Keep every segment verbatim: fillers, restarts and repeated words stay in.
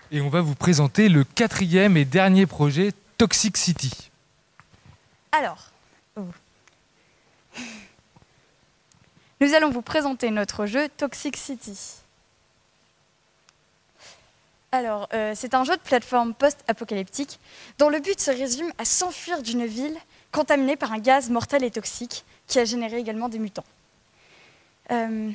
Et on va vous présenter le quatrième et dernier projet, Toxic City. Alors, oh. nous allons vous présenter notre jeu Toxic City. Alors, euh, c'est un jeu de plateforme post-apocalyptique dont le but se résume à s'enfuir d'une ville contaminée par un gaz mortel et toxique qui a généré également des mutants. Euh...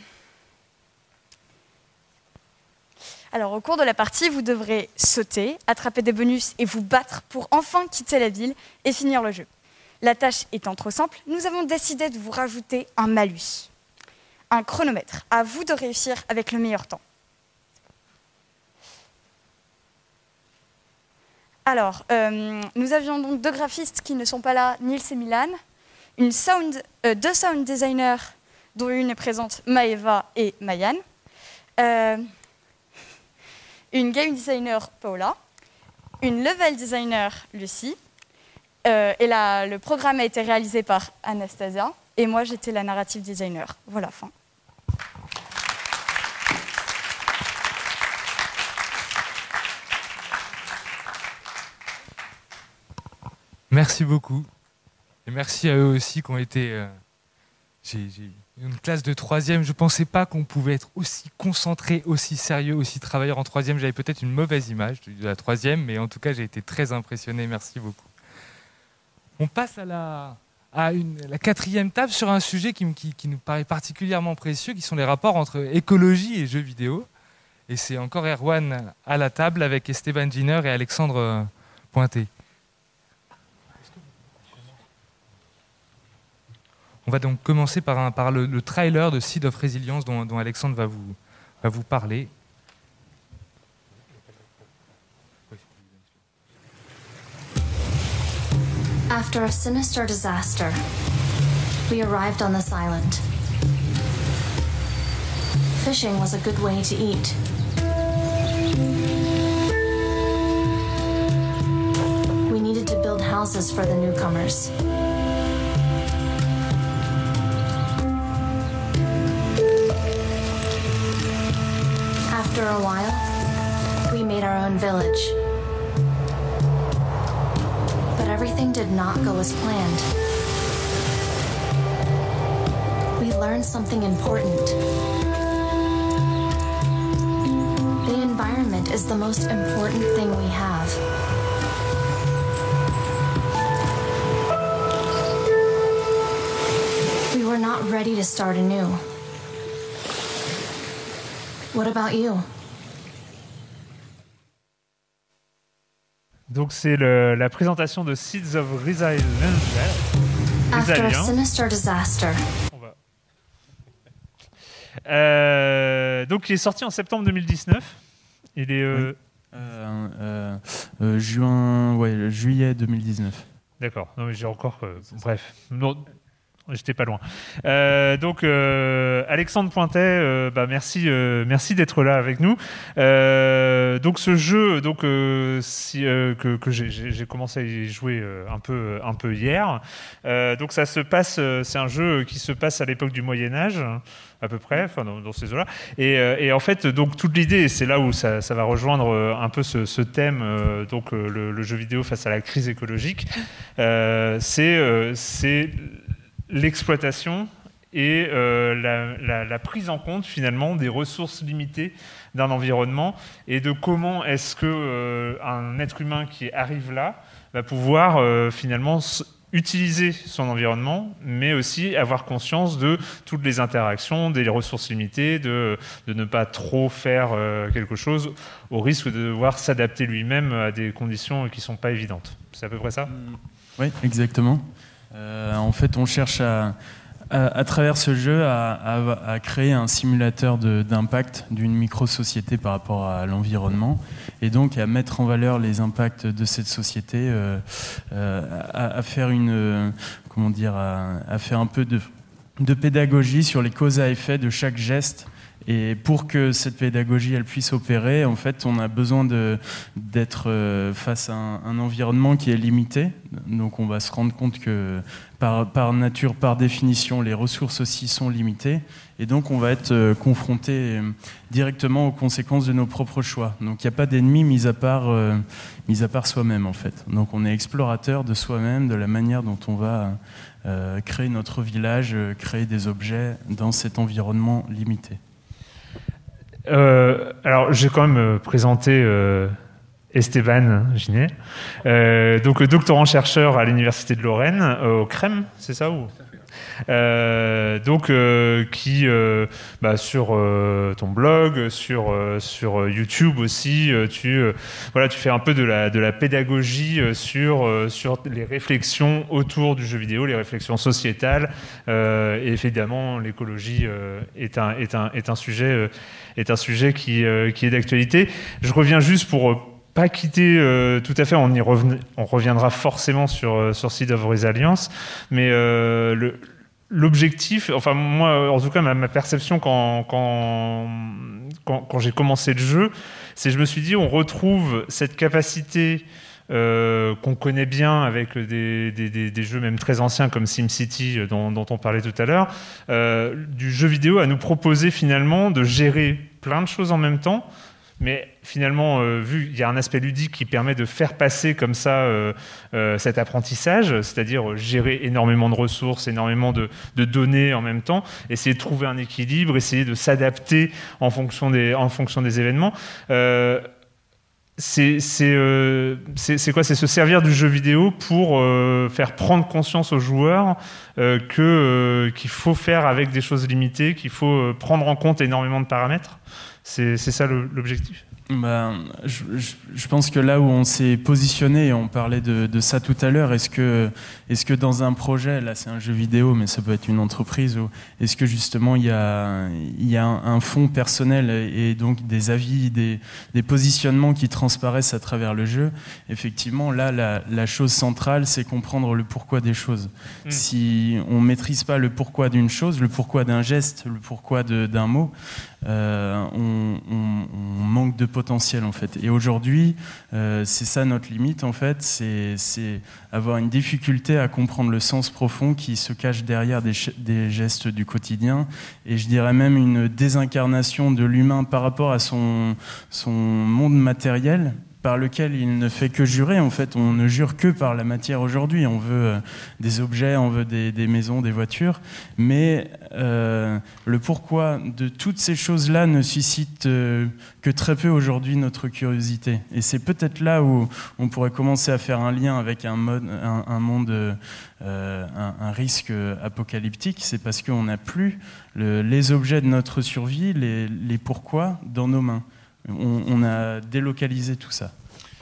Alors, au cours de la partie, vous devrez sauter, attraper des bonus et vous battre pour enfin quitter la ville et finir le jeu. La tâche étant trop simple, nous avons décidé de vous rajouter un malus, un chronomètre. À vous de réussir avec le meilleur temps. Alors, euh, nous avions donc deux graphistes qui ne sont pas là, Nils et Milan, une sound, euh, deux sound designers, dont une est présente, Maeva et Mayan, euh, une game designer, Paula, une level designer, Lucie, euh, et là, le programme a été réalisé par Anastasia, et moi j'étais la narrative designer. Voilà, fin. Merci beaucoup. Et merci à eux aussi qui ont été... Euh, j'ai, j'ai une classe de troisième, je ne pensais pas qu'on pouvait être aussi concentré, aussi sérieux, aussi travailleur en troisième. J'avais peut-être une mauvaise image de la troisième, mais en tout cas, j'ai été très impressionné. Merci beaucoup. On passe à la, à une, la quatrième table sur un sujet qui, qui, qui nous paraît particulièrement précieux, qui sont les rapports entre écologie et jeux vidéo. Et c'est encore Erwan à la table avec Esteban Giner et Alexandre Pointé. On va donc commencer par, un, par le, le trailer de Seed of Resilience dont, dont Alexandre va vous, va vous parler. After a sinister disaster, we arrived on this island. Fishing was a good way to eat. We needed to build houses for the newcomers. After a while, we made our own village. But everything did not go as planned. We learned something important. The environment is the most important thing we have. We were not ready to start anew. What about you? Donc c'est la présentation de Seeds of Resilience. After a sinister disaster. On va. Euh, donc il est sorti en septembre deux mille dix-neuf. Il est euh... Oui. euh, euh, euh, juin, ouais, juillet deux mille dix-neuf. D'accord. Non mais j'ai encore. Euh, bref. Non. J'étais pas loin. Euh, donc, euh, Alexandre Pointet, euh, bah, merci, euh, merci d'être là avec nous. Euh, donc, ce jeu, donc, euh, si, euh, que, que j'ai, j'ai commencé à y jouer euh, un peu, un peu hier. Euh, donc, ça se passe. Euh, c'est un jeu qui se passe à l'époque du Moyen Âge, à peu près, enfin dans, dans ces eaux-là. Et, euh, et en fait, donc toute l'idée, c'est là où ça, ça va rejoindre un peu ce, ce thème, euh, donc euh, le, le jeu vidéo face à la crise écologique. Euh, c'est, euh, c'est l'exploitation et euh, la, la, la prise en compte finalement des ressources limitées d'un environnement et de comment est-ce que euh, un être humain qui arrive là va pouvoir euh, finalement utiliser son environnement, mais aussi avoir conscience de toutes les interactions, des ressources limitées, de, de ne pas trop faire euh, quelque chose au risque de devoir s'adapter lui-même à des conditions qui ne sont pas évidentes. C'est à peu près ça ? Oui, exactement. Euh, en fait, on cherche à, à, à travers ce jeu à, à, à créer un simulateur de, d'impact d'une micro-société par rapport à l'environnement et donc à mettre en valeur les impacts de cette société, euh, euh, à, à faire une, euh, comment dire, à, à faire un peu de, de pédagogie sur les causes à effet de chaque geste Et pour que cette pédagogie elle puisse opérer, en fait, on a besoin de, d'être euh, face à un, un environnement qui est limité. Donc on va se rendre compte que par, par nature, par définition, les ressources aussi sont limitées. Et donc on va être euh, confronté euh, directement aux conséquences de nos propres choix. Donc il n'y a pas d'ennemi mis à part, euh, mis à part soi-même en fait. Donc on est explorateur de soi-même, de la manière dont on va euh, créer notre village, euh, créer des objets dans cet environnement limité. Euh, alors, j'ai quand même euh, présenté euh, Esteban Ginet, euh, donc doctorant-chercheur à l'Université de Lorraine, euh, au C R E M, c'est ça ou euh, donc euh, qui euh, bah, sur euh, ton blog, sur euh, sur YouTube aussi, euh, tu euh, voilà, tu fais un peu de la de la pédagogie euh, sur euh, sur les réflexions autour du jeu vidéo, les réflexions sociétales, euh, et évidemment l'écologie euh, est un est un est un sujet euh, est un sujet qui euh, qui est d'actualité. Je reviens juste pour euh, pas quitter euh, tout à fait, on y reven... on reviendra forcément sur euh, sur Seeds of Resilience, mais euh, le l'objectif, enfin moi, en tout cas ma, ma perception quand quand quand, quand j'ai commencé le jeu, c'est je me suis dit on retrouve cette capacité euh, qu'on connaît bien avec des, des, des, des jeux même très anciens comme SimCity dont, dont on parlait tout à l'heure, euh, du jeu vidéo à nous proposer finalement de gérer plein de choses en même temps. Mais finalement, euh, vu qu'il y a un aspect ludique qui permet de faire passer comme ça euh, euh, cet apprentissage, c'est-à-dire gérer énormément de ressources, énormément de, de données en même temps, essayer de trouver un équilibre, essayer de s'adapter en fonction des, en fonction des événements. Euh, c'est, c'est, euh, c'est, c'est quoi ? C'est se servir du jeu vidéo pour euh, faire prendre conscience aux joueurs euh, que, euh, qu'il faut faire avec des choses limitées, qu'il faut euh, prendre en compte énormément de paramètres. C'est, c'est ça le, l'objectif. Bah, je, je, je pense que là où on s'est positionné, et on parlait de, de ça tout à l'heure, est-ce que, est-ce que dans un projet, là c'est un jeu vidéo, mais ça peut être une entreprise, ou est-ce que justement il y a, il y a un, un fond personnel et donc des avis, des, des positionnements qui transparaissent à travers le jeu? Effectivement, là la, la chose centrale, c'est comprendre le pourquoi des choses. Mmh. Si on ne maîtrise pas le pourquoi d'une chose, le pourquoi d'un geste, le pourquoi de, d'un mot, euh, on, on, on manque de potentiel en fait. Et aujourd'hui, euh, c'est ça notre limite en fait, c'est, c'est avoir une difficulté à comprendre le sens profond qui se cache derrière des, ch- des gestes du quotidien, et je dirais même une désincarnation de l'humain par rapport à son, son monde matériel, par lequel il ne fait que jurer. En fait, on ne jure que par la matière aujourd'hui. On veut euh, des objets, on veut des, des maisons, des voitures, mais euh, le pourquoi de toutes ces choses-là ne suscite euh, que très peu aujourd'hui notre curiosité. Et c'est peut-être là où on pourrait commencer à faire un lien avec un, mode, un, un monde, euh, un, un risque apocalyptique. C'est parce qu'on n'a plus le, les objets de notre survie, les, les pourquoi dans nos mains. On, on a délocalisé tout ça.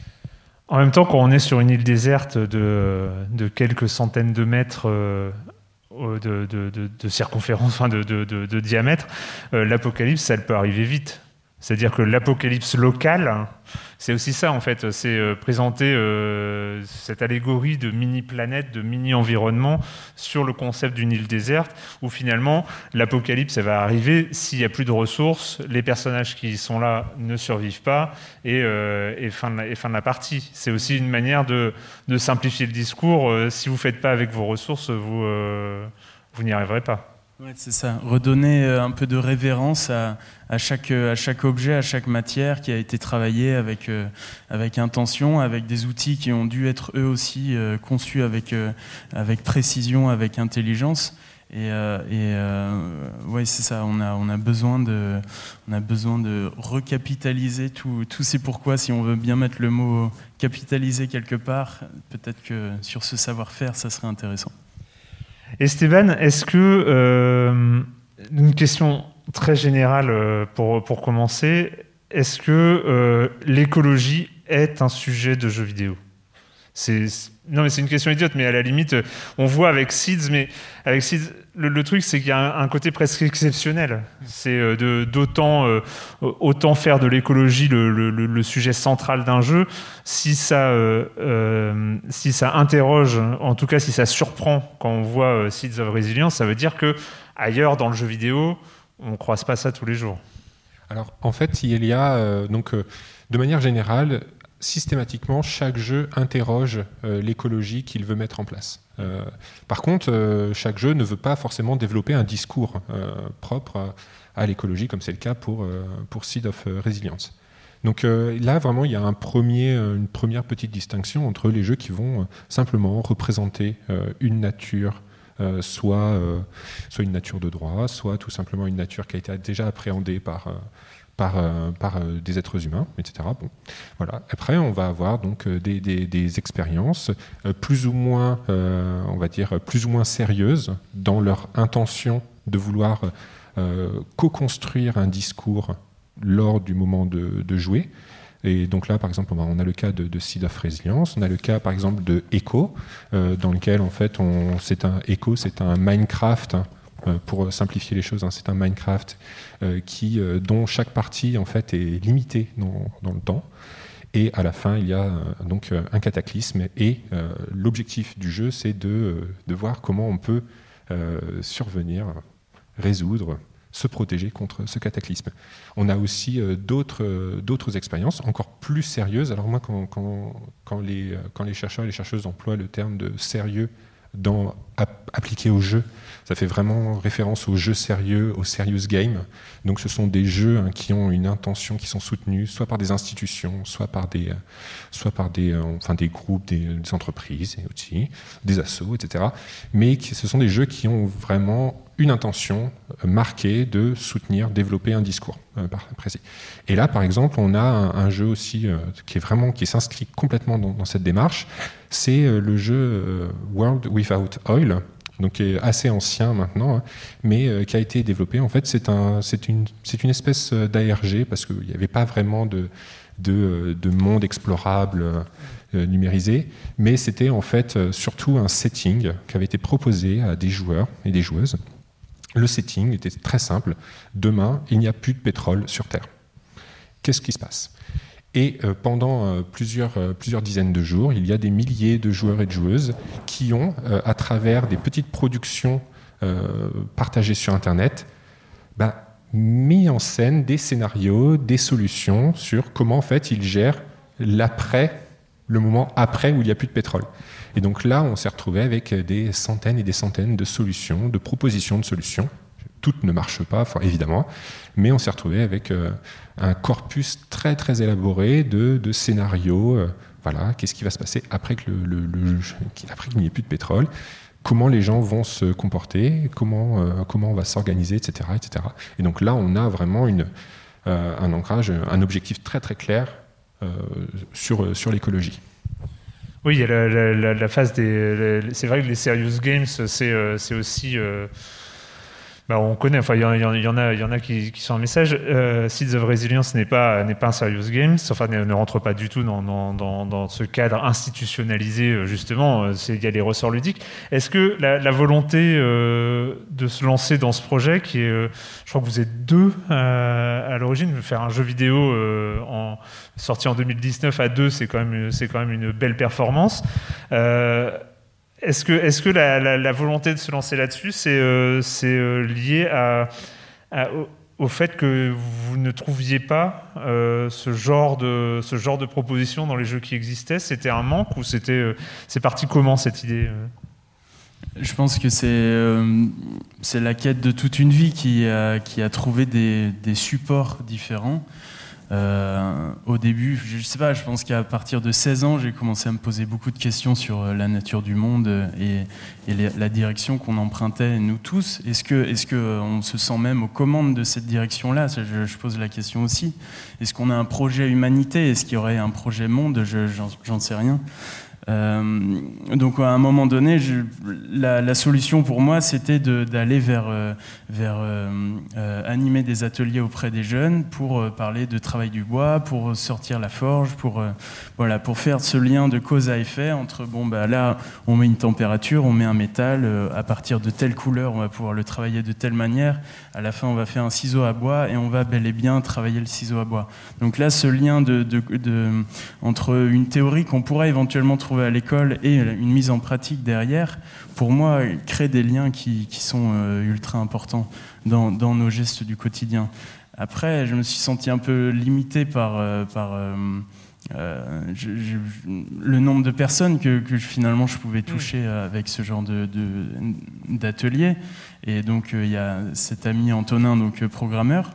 En même temps, quand on est sur une île déserte de, de quelques centaines de mètres euh, de, de, de, de circonférence, enfin de, de, de, de diamètre, euh, l'apocalypse, ça, elle peut arriver vite. C'est-à-dire que l'apocalypse locale, c'est aussi ça en fait, c'est euh, présenter euh, cette allégorie de mini-planète, de mini-environnement sur le concept d'une île déserte, où finalement l'apocalypse elle va arriver s'il n'y a plus de ressources, les personnages qui sont là ne survivent pas, et, euh, et, fin, de la, et fin de la partie. C'est aussi une manière de, de simplifier le discours. Euh, si vous ne faites pas avec vos ressources, vous, euh, vous n'y arriverez pas. Ouais, c'est ça. Redonner un peu de révérence à, à, chaque, à chaque objet, à chaque matière qui a été travaillée avec, euh, avec intention, avec des outils qui ont dû être eux aussi euh, conçus avec, euh, avec précision, avec intelligence. Et, euh, et euh, ouais, c'est ça. On a, on a besoin de, on a besoin de recapitaliser tous ces pourquoi. Si on veut bien mettre le mot capitaliser quelque part, peut-être que sur ce savoir-faire, ça serait intéressant. Esteban, est-ce que, euh, une question très générale euh, pour, pour commencer, est-ce que euh, l'écologie est un sujet de jeu vidéo ? c'est, Non, mais c'est une question idiote, mais à la limite, on voit avec Seeds, mais avec Seeds, le, le truc, c'est qu'il y a un, un côté presque exceptionnel. C'est euh, de, d'autant euh, autant faire de l'écologie le, le, le sujet central d'un jeu, si ça, euh, euh, si ça interroge, en tout cas si ça surprend quand on voit euh, Seeds of Resilience, ça veut dire que ailleurs dans le jeu vidéo, on croise pas ça tous les jours. Alors, en fait, il y a, euh, donc, euh, de manière générale, systématiquement, chaque jeu interroge euh, l'écologie qu'il veut mettre en place. Euh, par contre, euh, chaque jeu ne veut pas forcément développer un discours euh, propre à, à l'écologie, comme c'est le cas pour, euh, pour Seed of Resilience. Donc euh, là, vraiment, il y a un premier, une première petite distinction entre les jeux qui vont euh, simplement représenter euh, une nature, euh, soit, euh, soit une nature de droit, soit tout simplement une nature qui a été déjà appréhendée par... Euh, par, euh, par euh, des êtres humains, et cetera. Bon, voilà. Après, on va avoir donc euh, des, des, des expériences euh, plus ou moins, euh, on va dire, plus ou moins sérieuses dans leur intention de vouloir euh, co-construire un discours lors du moment de, de jouer. Et donc là, par exemple, on a le cas de, de Seed of Resilience, on a le cas, par exemple, de Echo, euh, dans lequel, en fait, on, c'est un Echo, c'est un Minecraft. Hein, pour simplifier les choses, hein, c'est un Minecraft euh, qui, euh, dont chaque partie en fait est limitée dans, dans le temps. Et à la fin, il y a euh, donc un cataclysme. Et euh, l'objectif du jeu, c'est de, de voir comment on peut euh, survenir, résoudre, se protéger contre ce cataclysme. On a aussi euh, d'autres, euh, d'autres expériences encore plus sérieuses. Alors moi, quand, quand, quand, les, quand les chercheurs et les chercheuses emploient le terme de sérieux dans, ap, appliqué au jeu, ça fait vraiment référence aux jeux sérieux, aux serious games. Donc ce sont des jeux hein, qui ont une intention, qui sont soutenus soit par des institutions, soit par des, soit par des, euh, enfin, des groupes, des, des entreprises, et aussi, des assos, et cetera. Mais qui, ce sont des jeux qui ont vraiment une intention marquée de soutenir, développer un discours euh, précis. Et là, par exemple, on a un, un jeu aussi euh, qui est vraiment, qui s'inscrit complètement dans, dans cette démarche. C'est euh, le jeu euh, World Without Oil, donc qui est assez ancien maintenant, hein, mais euh, qui a été développé. En fait, c'est un, c'est une, c'est une espèce d'A R G parce qu'il n'y avait pas vraiment de, de, de monde explorable euh, numérisé, mais c'était en fait euh, surtout un setting qui avait été proposé à des joueurs et des joueuses. Le setting était très simple. Demain, il n'y a plus de pétrole sur Terre. Qu'est-ce qui se passe ? Et euh, pendant euh, plusieurs, euh, plusieurs dizaines de jours, il y a des milliers de joueurs et de joueuses qui ont, euh, à travers des petites productions euh, partagées sur Internet, bah, mis en scène des scénarios, des solutions sur comment en fait ils gèrent l'après, le moment après où il n'y a plus de pétrole. Et donc là, on s'est retrouvé avec des centaines et des centaines de solutions, de propositions de solutions. Toutes ne marchent pas, évidemment, mais on s'est retrouvé avec euh, un corpus très très élaboré de, de scénarios. Euh, voilà, qu'est-ce qui va se passer après que le, le, le, après qu'il n'y ait plus de pétrole ? Comment les gens vont se comporter ? Comment euh, comment on va s'organiser, et cetera, et cetera. Et donc là, on a vraiment une euh, un ancrage, un objectif très très clair euh, sur sur l'écologie. Oui, il y a la, la, la phase des. La, c'est vrai que les serious games, c'est, euh, c'est aussi. Euh, bah on connaît, enfin, il y, y, y en a, il y en a qui, qui sont un message. Euh, Seeds of Resilience n'est pas, n'est pas un serious game, enfin, ne, ne rentre pas du tout dans, dans, dans, dans ce cadre institutionnalisé, justement. C'est, il y a les ressorts ludiques. Est-ce que la, la volonté euh, de se lancer dans ce projet, qui est. Euh, je crois que vous êtes deux euh, à l'origine, de faire un jeu vidéo euh, en. Sorti en deux mille dix-neuf à deux, c'est quand même, c'est quand même une belle performance. Euh, est-ce que, est-ce que la, la, la volonté de se lancer là-dessus, c'est, euh, c'est euh, lié à, à, au, au fait que vous ne trouviez pas euh, ce genre de, ce genre de proposition dans les jeux qui existaient ? C'était un manque ou c'était, euh, c'est parti comment cette idée ? Je pense que c'est, euh, c'est la quête de toute une vie qui a, qui a trouvé des, des supports différents. Euh, au début, je sais pas, je pense qu'à partir de seize ans, j'ai commencé à me poser beaucoup de questions sur la nature du monde et, et les, la direction qu'on empruntait nous tous. Est-ce que, est-ce que on se sent même aux commandes de cette direction-là ? je, je pose la question aussi. Est-ce qu'on a un projet humanité ? Est-ce qu'il y aurait un projet monde ? je, j'en, j'en sais rien. Euh, donc à un moment donné, je, la, la solution pour moi, c'était de, d'aller vers, euh, vers euh, euh, animer des ateliers auprès des jeunes pour euh, parler de travail du bois, pour sortir la forge, pour, euh, voilà, pour faire ce lien de cause à effet entre, bon, bah, là, on met une température, on met un métal, euh, à partir de telle couleur, on va pouvoir le travailler de telle manière, à la fin, on va faire un ciseau à bois et on va bel et bien travailler le ciseau à bois. Donc là, ce lien de, de, de, entre une théorie qu'on pourrait éventuellement trouver retrouvé à l'école et une mise en pratique derrière, pour moi, crée des liens qui, qui sont euh, ultra importants dans, dans nos gestes du quotidien. Après, je me suis senti un peu limité par, euh, par euh, euh, je, je, le nombre de personnes que, que finalement je pouvais toucher avec ce genre de, de, d'atelier. Et donc, il euh, y a cet ami Antonin, donc programmeur,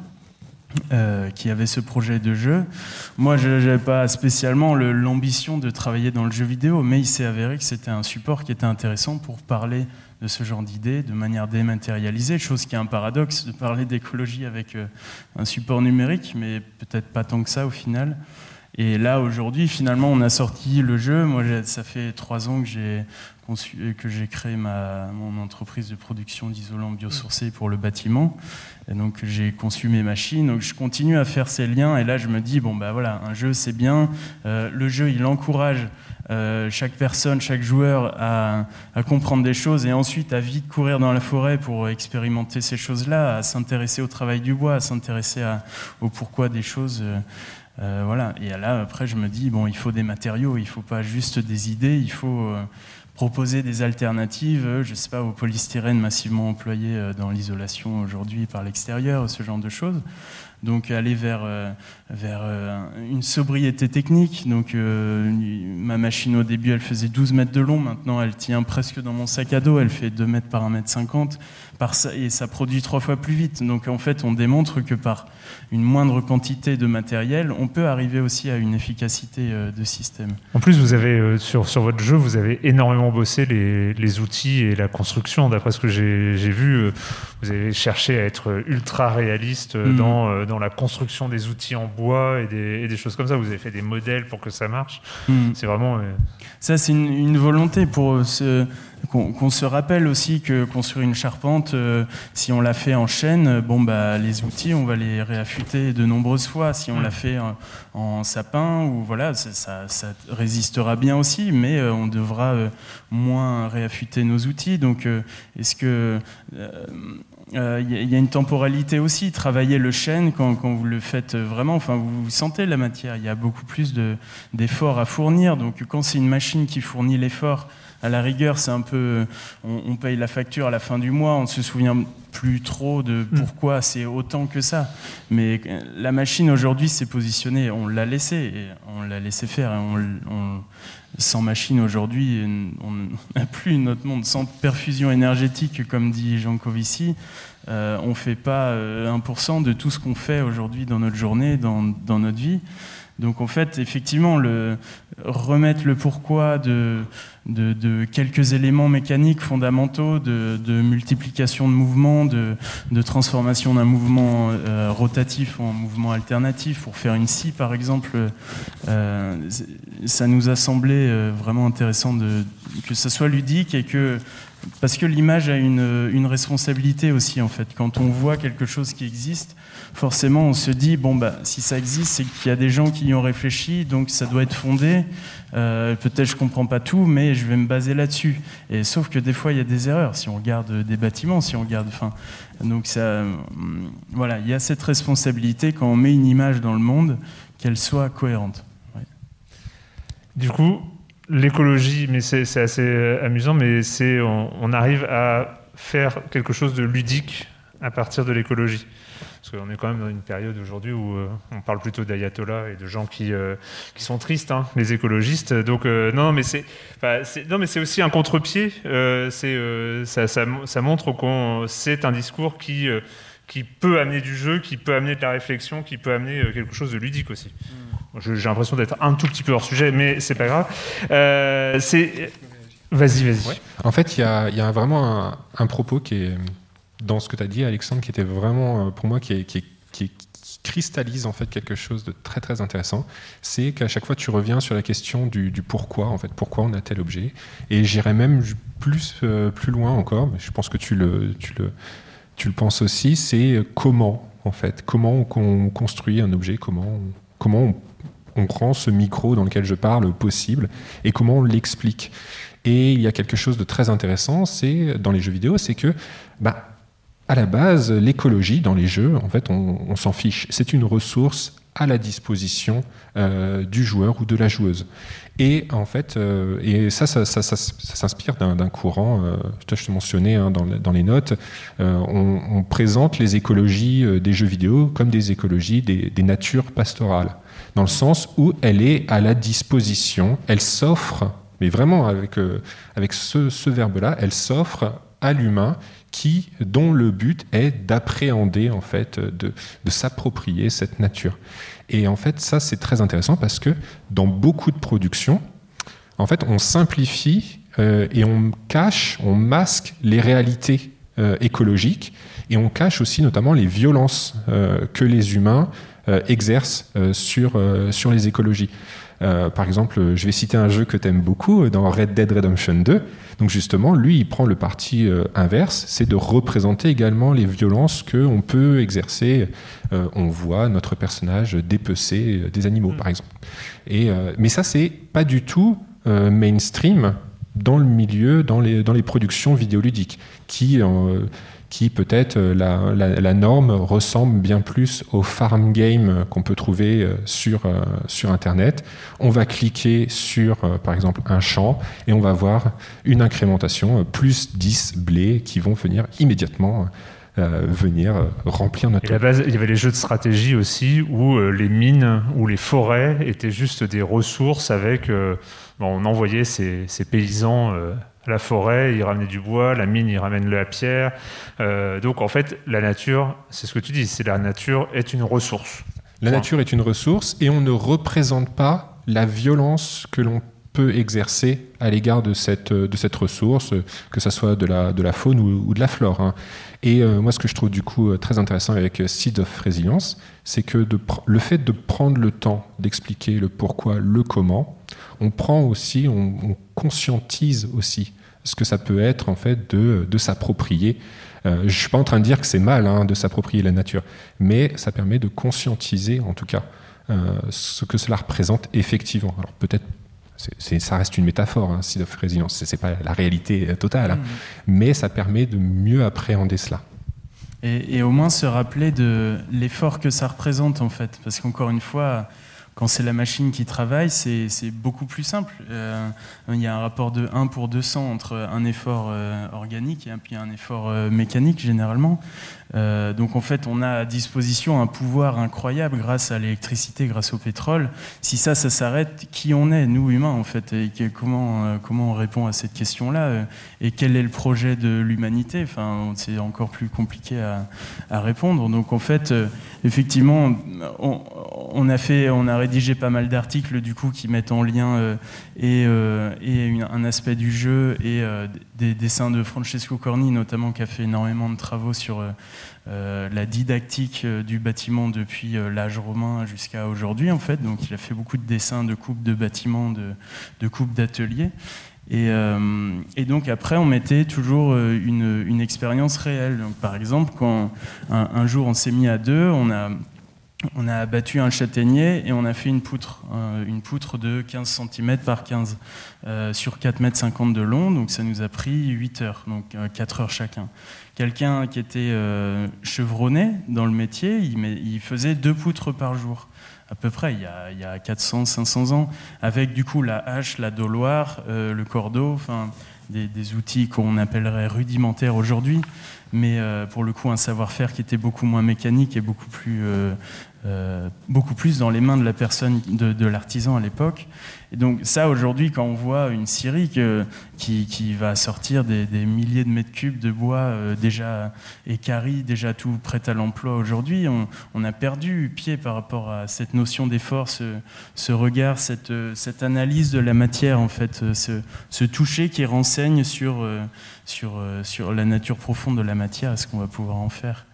Euh, qui avait ce projet de jeu. Moi, je n'avais pas spécialement le, l'ambition de travailler dans le jeu vidéo, mais il s'est avéré que c'était un support qui était intéressant pour parler de ce genre d'idées de manière dématérialisée, chose qui est un paradoxe de parler d'écologie avec euh, un support numérique, mais peut-être pas tant que ça au final. Et là, aujourd'hui, finalement, on a sorti le jeu. Moi, ça fait trois ans que j'ai conçu, que j'ai créé ma, mon entreprise de production d'isolants biosourcés pour le bâtiment. Et donc, j'ai conçu mes machines. Donc, je continue à faire ces liens. Et là, je me dis, bon, bah voilà, un jeu, c'est bien. Euh, le jeu, il encourage euh, chaque personne, chaque joueur à, à comprendre des choses et ensuite à vite courir dans la forêt pour expérimenter ces choses-là, à s'intéresser au travail du bois, à s'intéresser à, au pourquoi des choses. Euh, Euh, voilà. Et là, après, je me dis, bon, il faut des matériaux, il ne faut pas juste des idées, il faut euh, proposer des alternatives, euh, je ne sais pas, au polystyrène massivement employé euh, dans l'isolation aujourd'hui par l'extérieur, ce genre de choses. Donc, aller vers, euh, vers euh, une sobriété technique. Donc, euh, ma machine, au début, elle faisait douze mètres de long. Maintenant, elle tient presque dans mon sac à dos. Elle fait deux mètres par un mètre cinquante. Par ça, et ça produit trois fois plus vite. Donc, en fait, on démontre que par une moindre quantité de matériel, on peut arriver aussi à une efficacité euh, de système. En plus, vous avez, euh, sur, sur votre jeu, vous avez énormément bossé les, les outils et la construction. D'après ce que j'ai, j'ai vu, euh, vous avez cherché à être ultra réaliste euh, mmh. dans, euh, dans la construction des outils en bois et des, et des choses comme ça. Vous avez fait des modèles pour que ça marche. Mmh. C'est vraiment... Euh... Ça, c'est une, une volonté pour ce... Qu'on, qu'on se rappelle aussi que construire une charpente, euh, si on l'a fait en chêne, bon, bah, les outils, on va les réaffûter de nombreuses fois. Si on mmh. l'a fait en, en sapin, ou, voilà, ça, ça, ça résistera bien aussi, mais euh, on devra euh, moins réaffûter nos outils. Donc, euh, est-ce que... Euh, Il euh, y, y a une temporalité aussi. Travailler le chêne, quand, quand vous le faites vraiment, enfin, vous sentez la matière. Il y a beaucoup plus de, d'efforts à fournir. Donc, quand c'est une machine qui fournit l'effort, à la rigueur, c'est un peu, on, on paye la facture à la fin du mois, on ne se souvient plus trop de pourquoi c'est autant que ça. Mais la machine aujourd'hui s'est positionnée, on l'a laissé, et on l'a laissé faire. Et on, on, sans machine aujourd'hui, on n'a plus notre monde. Sans perfusion énergétique, comme dit Jean Covici, euh, on ne fait pas un pour cent de tout ce qu'on fait aujourd'hui dans notre journée, dans, dans notre vie. Donc en fait, effectivement, le, remettre le pourquoi de, de, de quelques éléments mécaniques fondamentaux, de, de multiplication de mouvements, de, de transformation d'un mouvement euh, rotatif en mouvement alternatif, pour faire une scie par exemple, euh, ça nous a semblé euh, vraiment intéressant de, que ça soit ludique, et que parce que l'image a une, une responsabilité aussi en fait. Quand on voit quelque chose qui existe, forcément on se dit bon bah si ça existe, c'est qu'il y a des gens qui y ont réfléchi, donc ça doit être fondé. Euh, peut-être je comprends pas tout, mais je vais me baser là-dessus. Et sauf que des fois il y a des erreurs. Si on regarde des bâtiments, si on regarde, enfin, donc ça, voilà, il y a cette responsabilité quand on met une image dans le monde, qu'elle soit cohérente. Ouais. Du coup. L'écologie, mais c'est, c'est assez amusant, mais c'est, on, on arrive à faire quelque chose de ludique à partir de l'écologie. Parce qu'on est quand même dans une période aujourd'hui où euh, on parle plutôt d'ayatollahs et de gens qui, euh, qui sont tristes, hein, les écologistes. Donc euh, non, mais c'est, c'est, non, mais c'est aussi un contre-pied. Euh, c'est, euh, ça, ça, ça montre qu'on c'est un discours qui, euh, qui peut amener du jeu, qui peut amener de la réflexion, qui peut amener quelque chose de ludique aussi. Mmh. J'ai l'impression d'être un tout petit peu hors sujet, mais c'est pas grave. Euh, c'est... Vas-y, vas-y. Ouais. En fait, il y a, y a vraiment un, un propos qui est dans ce que tu as dit, Alexandre, qui était vraiment, pour moi, qui, est, qui, est, qui, est, qui cristallise en fait quelque chose de très très intéressant. C'est qu'à chaque fois, tu reviens sur la question du, du pourquoi, en fait, pourquoi on a tel objet. Et j'irais même plus, euh, plus loin encore, mais je pense que tu le, tu le, tu le penses aussi, c'est comment, en fait, comment on construit un objet, comment on, comment on on rend ce micro dans lequel je parle possible, et comment on l'explique. Et il y a quelque chose de très intéressant, c'est dans les jeux vidéo, c'est que, bah, à la base, l'écologie dans les jeux, en fait, on, on s'en fiche. C'est une ressource à la disposition euh, du joueur ou de la joueuse. Et en fait, euh, et ça, ça, ça, ça, ça s'inspire d'un, d'un courant, euh, je te mentionnais hein, dans, dans les notes, euh, on, on présente les écologies euh, des jeux vidéo comme des écologies des, des natures pastorales, dans le sens où elle est à la disposition, elle s'offre, mais vraiment avec, euh, avec ce, ce verbe-là, elle s'offre à l'humain qui, dont le but est d'appréhender, en fait, de, de s'approprier cette nature. Et en fait, ça, c'est très intéressant parce que dans beaucoup de productions, en fait, on simplifie euh, et on cache, on masque les réalités euh, écologiques et on cache aussi notamment les violences euh, que les humains euh, exercent euh, sur, euh, sur les écologies. Euh, par exemple, je vais citer un jeu que tu aimes beaucoup, dans Red Dead Redemption deux. Donc justement, lui, il prend le parti euh, inverse, c'est de représenter également les violences qu'on peut exercer. Euh, on voit notre personnage dépecer euh, des animaux, mmh. par exemple. Et, euh, mais ça, c'est pas du tout euh, mainstream dans le milieu, dans les, dans les productions vidéoludiques, qui... Euh, qui peut-être la, la, la norme ressemble bien plus au farm game qu'on peut trouver sur, sur Internet. On va cliquer sur, par exemple, un champ et on va voir une incrémentation, plus dix blés qui vont venir immédiatement euh, venir remplir notre... Et à la base, il y avait les jeux de stratégie aussi, où euh, les mines ou les forêts étaient juste des ressources avec... Euh, bon, on envoyait ces, ces paysans... Euh, la forêt, il ramenait du bois, la mine, il ramène la pierre. Euh, donc, en fait, la nature, c'est ce que tu dis, c'est la nature est une ressource. La Point. nature est une ressource et on ne représente pas la violence que l'on peut exercer à l'égard de cette, de cette ressource, que ce soit de la, de la faune ou, ou de la flore. Hein. Et euh, moi, ce que je trouve du coup très intéressant avec Seeds of Resilience, c'est que de pr- le fait de prendre le temps d'expliquer le pourquoi, le comment, on prend aussi, on, on conscientise aussi ce que ça peut être en fait de, de s'approprier. Euh, je ne suis pas en train de dire que c'est mal hein, de s'approprier la nature, mais ça permet de conscientiser en tout cas euh, ce que cela représente effectivement. Alors peut-être, c'est, c'est, ça reste une métaphore, hein, Seed of Resilience, ce n'est pas la réalité totale, hein, mmh. mais ça permet de mieux appréhender cela. Et, et au moins se rappeler de l'effort que ça représente en fait, parce qu'encore une fois... Quand c'est la machine qui travaille, c'est, c'est beaucoup plus simple. Euh, il y a un rapport de un pour deux cents entre un effort euh, organique et puis un effort euh, mécanique, généralement. Euh, donc en fait, on a à disposition un pouvoir incroyable grâce à l'électricité, grâce au pétrole. Si ça, ça s'arrête, qui on est, nous humains, en fait, et que, comment, euh, comment on répond à cette question-là euh, et quel est le projet de l'humanité? Enfin, c'est encore plus compliqué à, à répondre. Donc en fait, euh, effectivement, on, on a fait, on a rédigé pas mal d'articles du coup qui mettent en lien euh, et, euh, et une, un aspect du jeu et euh, des dessins de Francesco Corni notamment, qui a fait énormément de travaux sur euh, euh, la didactique euh, du bâtiment depuis euh, l'âge romain jusqu'à aujourd'hui en fait. Donc il a fait beaucoup de dessins de coupes de bâtiments, de, de coupes d'ateliers. Et, euh, et donc après on mettait toujours une, une expérience réelle. Donc, par exemple, quand un, un jour on s'est mis à deux, on a On a abattu un châtaignier et on a fait une poutre, euh, une poutre de quinze centimètres par quinze euh, sur quatre mètres cinquante de long, donc ça nous a pris huit heures, donc euh, quatre heures chacun. Quelqu'un qui était euh, chevronné dans le métier, il, met, il faisait deux poutres par jour, à peu près, il y a, il y a quatre cents, cinq cents ans, avec du coup la hache, la doloire, euh, le cordeau, enfin des, des outils qu'on appellerait rudimentaires aujourd'hui, mais euh, pour le coup un savoir-faire qui était beaucoup moins mécanique et beaucoup plus... Euh, Euh, beaucoup plus dans les mains de la personne, de, de l'artisan à l'époque. Et donc ça, aujourd'hui, quand on voit une scierie que, qui, qui va sortir des, des milliers de mètres cubes de bois euh, déjà équarri, déjà tout prêt à l'emploi aujourd'hui, on, on a perdu pied par rapport à cette notion d'effort, ce, ce regard, cette, cette analyse de la matière, en fait, ce, ce toucher qui renseigne sur, sur, sur la nature profonde de la matière et ce qu'on va pouvoir en faire.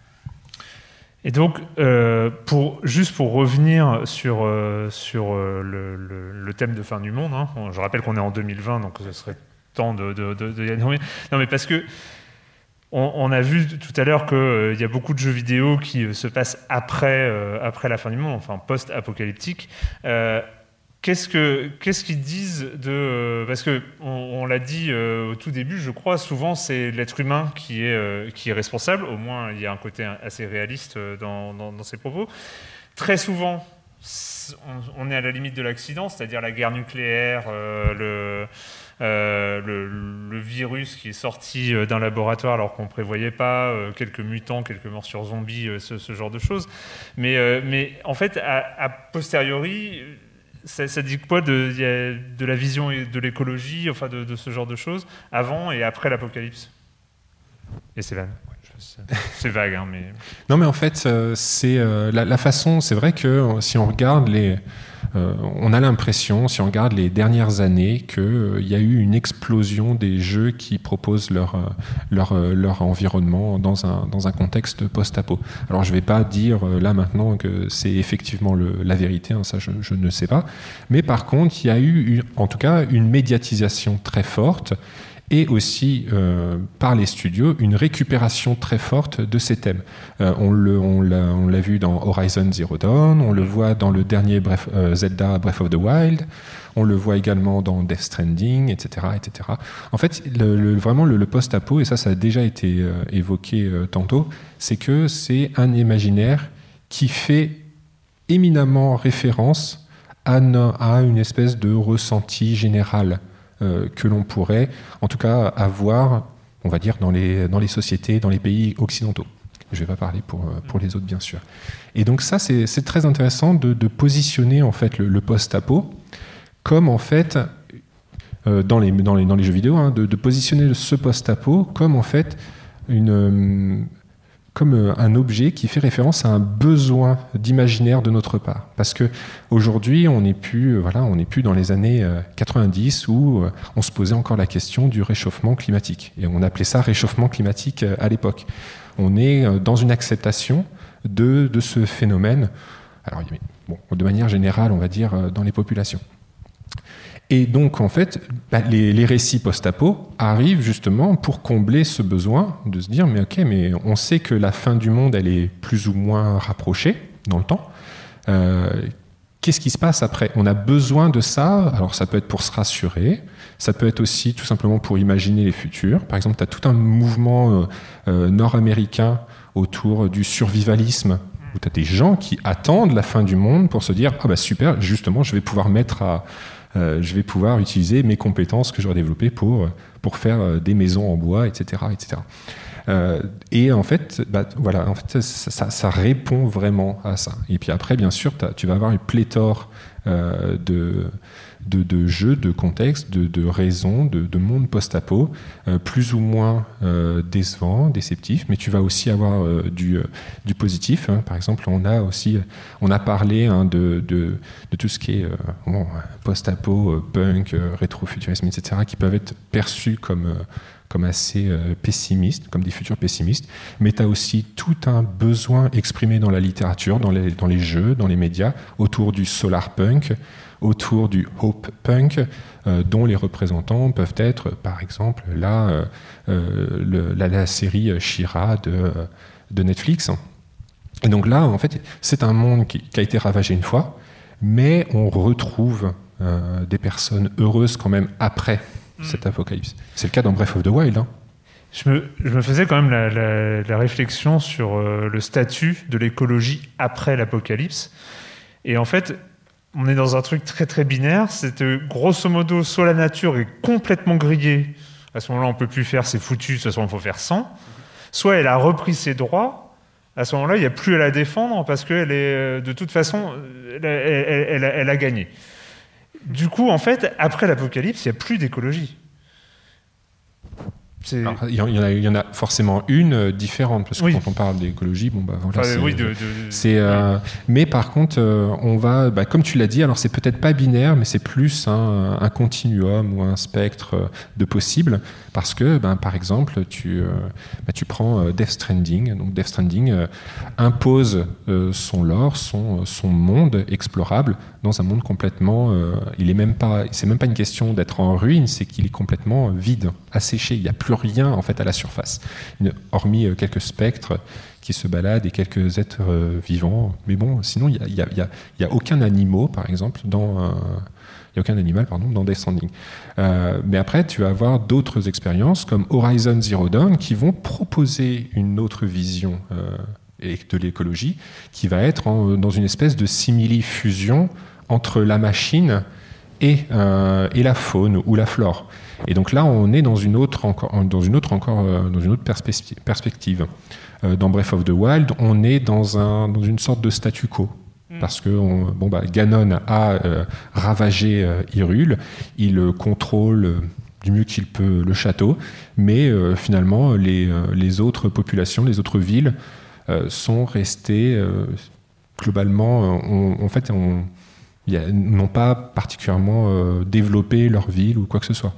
Et donc, euh, pour, juste pour revenir sur, euh, sur euh, le, le, le thème de fin du monde, hein, je rappelle qu'on est en deux mille vingt, donc ce serait temps de, de, de, de... Non, mais parce que on, on a vu tout à l'heure qu'il euh, y a beaucoup de jeux vidéo qui euh, se passent après, euh, après la fin du monde, enfin post-apocalyptique. Euh, Qu'est-ce, que, qu'est-ce qu'ils disent de... Euh, parce qu'on on l'a dit euh, au tout début, je crois, souvent c'est l'être humain qui est, euh, qui est responsable, au moins il y a un côté assez réaliste dans, dans, dans ses propos. Très souvent, on, on est à la limite de l'accident, c'est-à-dire la guerre nucléaire, euh, le, euh, le, le virus qui est sorti d'un laboratoire alors qu'on ne prévoyait pas, euh, quelques mutants, quelques morsures zombies, euh, ce, ce genre de choses. Mais, euh, mais en fait, à, à posteriori, ça, ça dit quoi de, de la vision de l'écologie, enfin de, de ce genre de choses, avant et après l'apocalypse? Et c'est vague. C'est vague, hein, mais... Non, mais en fait, euh, c'est euh, la, la façon... C'est vrai que euh, si on regarde les... Euh, on a l'impression, si on regarde les dernières années, qu'il euh, y a eu une explosion des jeux qui proposent leur, euh, leur, euh, leur environnement dans un, dans un contexte post-apo. Alors, je ne vais pas dire euh, là maintenant que c'est effectivement le, la vérité, hein, ça je, je ne sais pas. Mais par contre, il y a eu, une, en tout cas, une médiatisation très forte et aussi, euh, par les studios, une récupération très forte de ces thèmes. Euh, on, le, on, l'a, on l'a vu dans Horizon Zero Dawn, on le voit dans le dernier Breath, euh, Zelda Breath of the Wild, on le voit également dans Death Stranding, et cetera, et cetera. En fait, le, le, vraiment, le, le post-apo, et ça, ça a déjà été euh, évoqué euh, tantôt, c'est que c'est un imaginaire qui fait éminemment référence à, no, à une espèce de ressenti général Euh, que l'on pourrait, en tout cas, avoir, on va dire, dans les, dans les sociétés, dans les pays occidentaux. Je ne vais pas parler pour, pour les autres, bien sûr. Et donc ça, c'est, c'est très intéressant de, de positionner en fait, le, le post-apo comme, en fait, euh, dans, les, dans, les, dans les jeux vidéo, hein, de, de positionner ce post-apo comme, en fait, une... Euh, comme un objet qui fait référence à un besoin d'imaginaire de notre part. Parce qu'aujourd'hui, on n'est plus, voilà, on n'est plus dans les années quatre-vingt-dix où on se posait encore la question du réchauffement climatique. Et on appelait ça réchauffement climatique à l'époque. On est dans une acceptation de, de ce phénomène, alors, bon, de manière générale, on va dire, dans les populations. Et donc, en fait, bah, les, les récits post-apo arrivent justement pour combler ce besoin de se dire, mais ok, mais on sait que la fin du monde, elle est plus ou moins rapprochée dans le temps. Euh, qu'est-ce qui se passe après? On a besoin de ça. Alors, ça peut être pour se rassurer. Ça peut être aussi tout simplement pour imaginer les futurs. Par exemple, tu as tout un mouvement euh, euh, nord-américain autour du survivalisme, où tu as des gens qui attendent la fin du monde pour se dire, ah bah super, justement, je vais pouvoir mettre à... Euh, je vais pouvoir utiliser mes compétences que j'aurais développées pour, pour faire des maisons en bois, et cetera, et cetera. Euh, et en fait, bah, voilà, en fait ça, ça, ça répond vraiment à ça. Et puis après, bien sûr, tu vas avoir une pléthore euh, de, de, de jeux, de contextes, de, de raisons, de, de mondes post-apo, euh, plus ou moins euh, décevants, déceptifs, mais tu vas aussi avoir euh, du, euh, du positif. Hein. Par exemple, on a aussi, on a parlé hein, de, de, de tout ce qui est euh, bon, post-apo, euh, punk, euh, rétro-futurisme, et cetera, qui peuvent être perçus comme euh, comme assez euh, pessimistes, comme des futurs pessimistes, mais tu as aussi tout un besoin exprimé dans la littérature, dans les, dans les jeux, dans les médias, autour du solar punk, autour du hope punk, euh, dont les représentants peuvent être, par exemple, là, euh, euh, le, la, la série She-Ra de, de Netflix. Et donc là, en fait, c'est un monde qui, qui a été ravagé une fois, mais on retrouve euh, des personnes heureuses quand même après cet apocalypse. C'est le cas dans Breath of the Wild. Hein. Je, me, je me faisais quand même la, la, la réflexion sur euh, le statut de l'écologie après l'apocalypse. Et en fait, on est dans un truc très très binaire. C'est euh, grosso modo, soit la nature est complètement grillée, à ce moment-là on ne peut plus faire, c'est foutu, de toute façon il faut faire sans. Soit elle a repris ses droits, à ce moment-là il n'y a plus à la défendre parce qu'elle est, de toute façon, elle, elle, elle, elle, elle a gagné. Du coup, en fait, après l'apocalypse, il n'y a plus d'écologie. C'est... Alors, il, y en a, il y en a forcément une euh, différente, parce que oui. Quand on parle d'écologie, bon, bah, voilà, enfin, c'est, oui, de, de, c'est, euh, oui. Mais par contre, euh, on va, bah, comme tu l'as dit, alors c'est peut-être pas binaire, mais c'est plus hein, un continuum ou un spectre de possibles, parce que, bah, par exemple, tu, euh, bah, tu prends euh, Death Stranding. Donc Death Stranding euh, impose euh, son lore, son, son monde explorable dans un monde complètement. Euh, il est même pas, c'est même pas une question d'être en ruine, c'est qu'il est complètement vide, asséché. Il n'y a plus rien en fait à la surface, hormis euh, quelques spectres qui se baladent et quelques êtres euh, vivants. Mais bon, sinon il y a, y a, y a aucun animal, par exemple, dans euh, il y a aucun animal, pardon, dans Death Stranding. Euh, mais après, tu vas avoir d'autres expériences comme Horizon Zero Dawn qui vont proposer une autre vision euh, et de l'écologie, qui va être en, dans une espèce de simili-fusion entre la machine et, euh, et la faune ou la flore. Et donc là, on est dans une autre, encore, dans une autre, encore, euh, dans une autre perspective. Euh, dans Breath of the Wild, on est dans, un, dans une sorte de statu quo. Parce que on, bon, bah, Ganon a euh, ravagé euh, Hyrule, il euh, contrôle euh, du mieux qu'il peut le château, mais euh, finalement les, euh, les autres populations, les autres villes euh, sont restées euh, globalement, euh, on, en fait, on, y a, n'ont pas particulièrement euh, développé leur ville ou quoi que ce soit.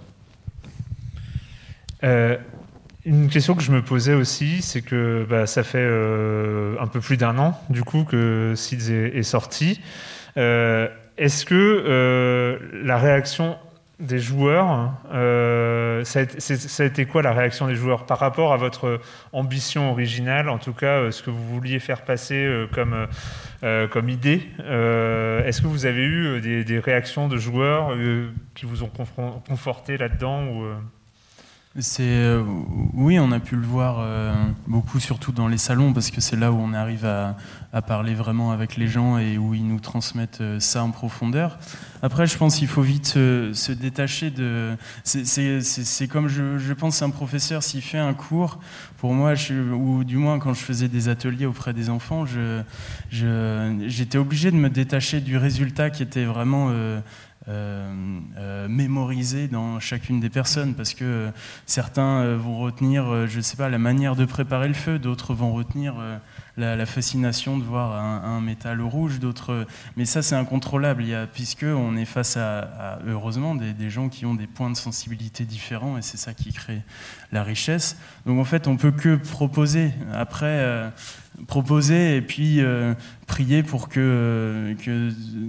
Euh... Une question que je me posais aussi, c'est que bah, ça fait euh, un peu plus d'un an du coup que Seeds est, est sorti. Euh, est-ce que euh, la réaction des joueurs, euh, ça, a été, ça a été quoi la réaction des joueurs par rapport à votre ambition originale, en tout cas ce que vous vouliez faire passer euh, comme, euh, comme idée euh, Est-ce que vous avez eu des, des réactions de joueurs euh, qui vous ont conforté là-dedans ou, euh... C'est, euh, oui, on a pu le voir euh, beaucoup, surtout dans les salons, parce que c'est là où on arrive à, à parler vraiment avec les gens et où ils nous transmettent euh, ça en profondeur. Après, je pense qu'il faut vite se, se détacher de... C'est, c'est, c'est, c'est comme, je, je pense, un professeur, s'il fait un cours, pour moi, je, ou du moins quand je faisais des ateliers auprès des enfants, je, je, j'étais obligé de me détacher du résultat qui était vraiment... Euh, Euh, euh, mémorisé dans chacune des personnes, parce que euh, certains euh, vont retenir, euh, je sais pas, la manière de préparer le feu, d'autres vont retenir euh, la, la fascination de voir un, un métal rouge, d'autres, mais ça c'est incontrôlable, il y a, puisque on est face à, à heureusement des, des gens qui ont des points de sensibilité différents, et c'est ça qui crée la richesse. Donc en fait on peut que proposer, après euh, proposer et puis euh, prier pour que, que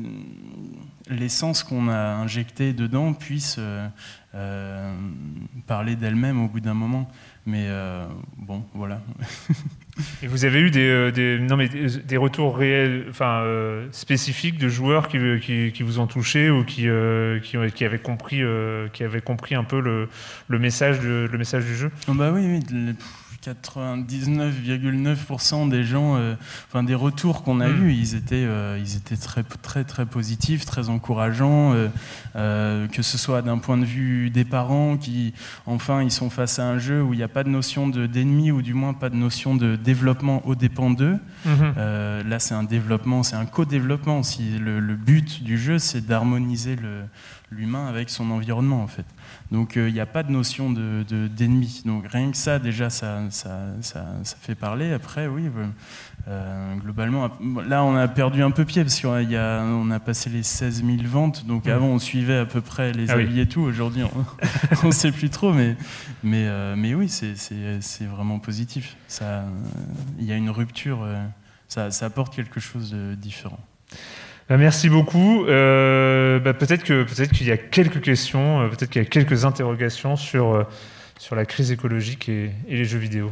l'essence qu'on a injectée dedans puisse euh, euh, parler d'elle-même au bout d'un moment. Mais euh, bon, voilà. Et vous avez eu des, des, non mais des, des retours réels, enfin, euh, spécifiques de joueurs qui, qui, qui vous ont touché ou qui, euh, qui, qui, avaient compris, euh, qui avaient compris un peu le, le, message, de, le message du jeu ? Oh bah oui, oui. quatre-vingt-dix-neuf virgule neuf pour cent des gens, euh, enfin des retours qu'on a mmh. eus, ils étaient, euh, ils étaient très, très, très positifs, très encourageants, euh, euh, que ce soit d'un point de vue des parents qui, enfin, ils sont face à un jeu où il n'y a pas de notion de, d'ennemi ou du moins pas de notion de développement aux dépens d'eux. Mmh. Euh, là, c'est un développement, c'est un co-développement. Si le, le but du jeu, c'est d'harmoniser le, l'humain avec son environnement, en fait. Donc il euh, n'y a pas de notion de, de, d'ennemi. Donc rien que ça, déjà, ça, ça, ça, ça fait parler. Après, oui, euh, globalement, là, on a perdu un peu pied parce qu'on a, on a passé les seize mille ventes. Donc mmh. avant, on suivait à peu près les ah avis oui. et tout. Aujourd'hui, on ne sait plus trop. Mais, mais, euh, mais oui, c'est, c'est, c'est vraiment positif. Il euh, y a une rupture. Euh, ça, ça apporte quelque chose de différent. Bah merci beaucoup. Euh, bah peut-être, que, peut-être qu'il y a quelques questions, euh, peut-être qu'il y a quelques interrogations sur, euh, sur la crise écologique et, et les jeux vidéo.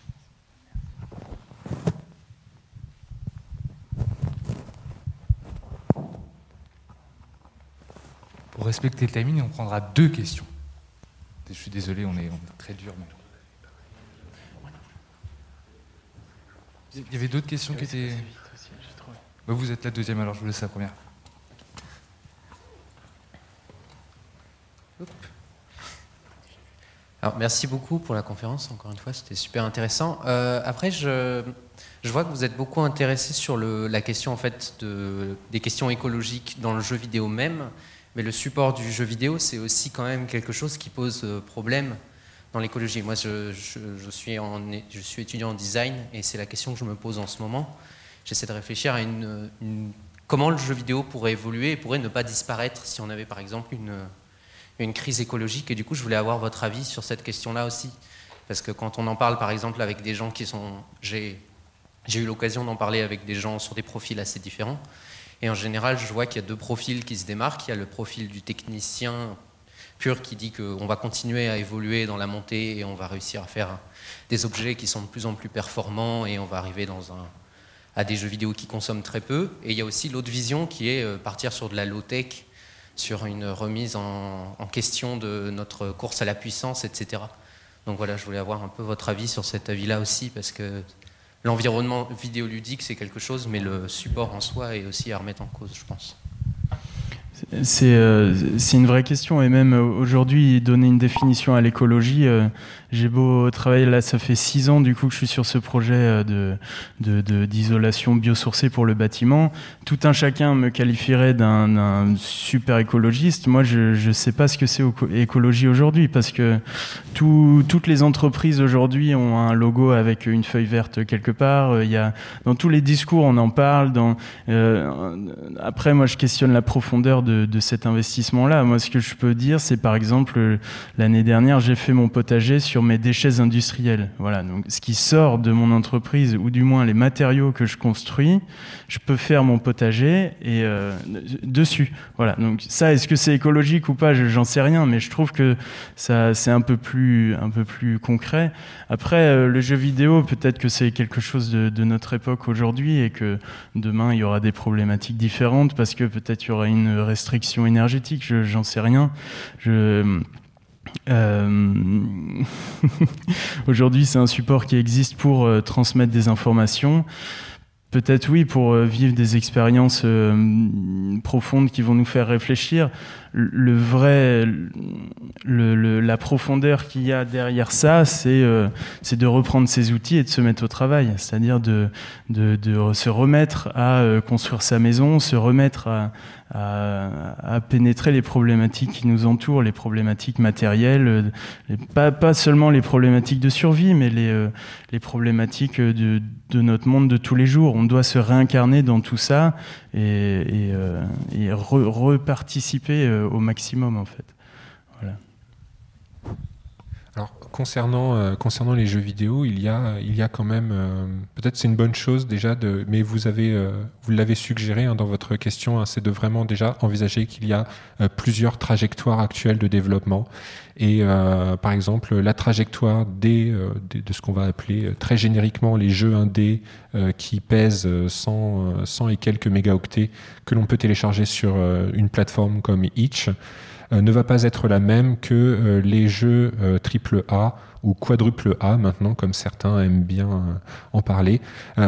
Pour respecter le timing, on prendra deux questions. Je suis désolé, on est, on est très dur. Mais... Il y avait d'autres questions qui étaient... Bah vous êtes la deuxième, alors je vous laisse la première. Alors, merci beaucoup pour la conférence, encore une fois, c'était super intéressant. Euh, après, je, je vois que vous êtes beaucoup intéressé sur le, la question en fait, de, des questions écologiques dans le jeu vidéo même, mais le support du jeu vidéo, c'est aussi quand même quelque chose qui pose problème dans l'écologie. Moi, je, je, je, suis en, je suis étudiant en design, et c'est la question que je me pose en ce moment. J'essaie de réfléchir à une, une, comment le jeu vidéo pourrait évoluer et pourrait ne pas disparaître si on avait par exemple une, une crise écologique. Et du coup, je voulais avoir votre avis sur cette question-là aussi. Parce que quand on en parle par exemple avec des gens qui sont... J'ai, j'ai eu l'occasion d'en parler avec des gens sur des profils assez différents. Et en général, je vois qu'il y a deux profils qui se démarquent. Il y a le profil du technicien pur qui dit qu'on va continuer à évoluer dans la montée et on va réussir à faire des objets qui sont de plus en plus performants et on va arriver dans un... à des jeux vidéo qui consomment très peu. Et il y a aussi l'autre vision qui est partir sur de la low-tech, sur une remise en, en question de notre course à la puissance, et cetera. Donc voilà, je voulais avoir un peu votre avis sur cet avis-là aussi, parce que l'environnement vidéoludique, c'est quelque chose, mais le support en soi est aussi à remettre en cause, je pense. C'est euh, c'est une vraie question, et même aujourd'hui, donner une définition à l'écologie, euh, j'ai beau travailler, là ça fait six ans du coup que je suis sur ce projet de, de, de, d'isolation biosourcée pour le bâtiment. Tout un chacun me qualifierait d'un, d'un super écologiste. Moi je ne sais pas ce que c'est écologie aujourd'hui, parce que tout, toutes les entreprises aujourd'hui ont un logo avec une feuille verte quelque part. Il y a, dans tous les discours on en parle. Dans, euh, après moi je questionne la profondeur de, de cet investissement-là. Moi ce que je peux dire c'est par exemple l'année dernière j'ai fait mon potager sur mes déchets industriels. Voilà, donc ce qui sort de mon entreprise, ou du moins les matériaux que je construis, je peux faire mon potager et euh, dessus. Voilà, donc ça, est-ce que c'est écologique ou pas, j'en sais rien, mais je trouve que ça, c'est un peu plus, un peu plus concret. Après, euh, le jeu vidéo, peut-être que c'est quelque chose de, de notre époque aujourd'hui, et que demain il y aura des problématiques différentes, parce que peut-être il y aura une restriction énergétique, je, j'en sais rien. Je Euh... Aujourd'hui, c'est un support qui existe pour euh, transmettre des informations. Peut-être oui, pour euh, vivre des expériences euh, profondes qui vont nous faire réfléchir. Le vrai, le, le, la profondeur qu'il y a derrière ça, c'est, euh, c'est de reprendre ces outils et de se mettre au travail. C'est-à-dire de, de, de se remettre à euh, construire sa maison, se remettre à, à, à pénétrer les problématiques qui nous entourent, les problématiques matérielles, les, pas, pas seulement les problématiques de survie, mais les, euh, les problématiques de, de notre monde de tous les jours. On doit se réincarner dans tout ça et, et, euh, et re, reparticiper euh, au maximum, en fait. Voilà. Alors, concernant, euh, concernant les jeux vidéo, il y a, il y a quand même... Euh, peut-être c'est une bonne chose déjà, de, mais vous, avez, euh, vous l'avez suggéré hein, dans votre question, hein, c'est de vraiment déjà envisager qu'il y a euh, plusieurs trajectoires actuelles de développement. Et euh, par exemple, la trajectoire des, euh, des, de ce qu'on va appeler euh, très génériquement les jeux indés euh, qui pèsent cent, cent et quelques mégaoctets que l'on peut télécharger sur euh, une plateforme comme Itch, euh, ne va pas être la même que euh, les jeux euh, triple A ou quadruple A maintenant, comme certains aiment bien euh, en parler,